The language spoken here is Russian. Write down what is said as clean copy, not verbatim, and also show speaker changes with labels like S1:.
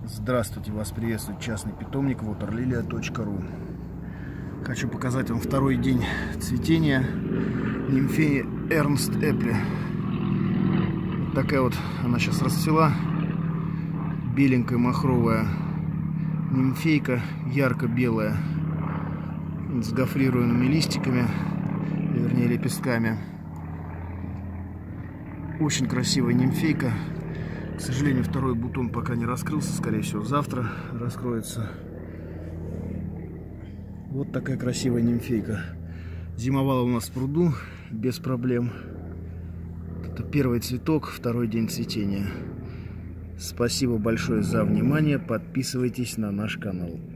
S1: Здравствуйте, вас приветствует частный питомник waterlilia.ru. Хочу показать вам второй день цветения нимфеи Эрнст Эпли. Такая вот она сейчас расцвела. Беленькая махровая нимфейка, ярко-белая, с гофрированными листиками, вернее лепестками. Очень красивая нимфейка. К сожалению, второй бутон пока не раскрылся. Скорее всего, завтра раскроется. Вот такая красивая нимфейка. Зимовала у нас в пруду без проблем. Это первый цветок, второй день цветения. Спасибо большое за внимание. Подписывайтесь на наш канал.